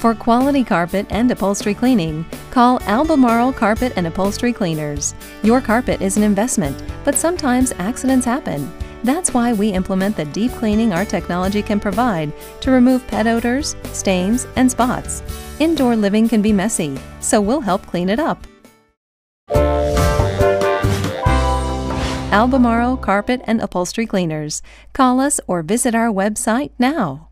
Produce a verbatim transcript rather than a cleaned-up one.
For quality carpet and upholstery cleaning, call Albemarle Carpet and Upholstery Cleaners. Your carpet is an investment, but sometimes accidents happen. That's why we implement the deep cleaning our technology can provide to remove pet odors, stains, and spots. Indoor living can be messy, so we'll help clean it up. Albemarle Carpet and Upholstery Cleaners. Call us or visit our website now.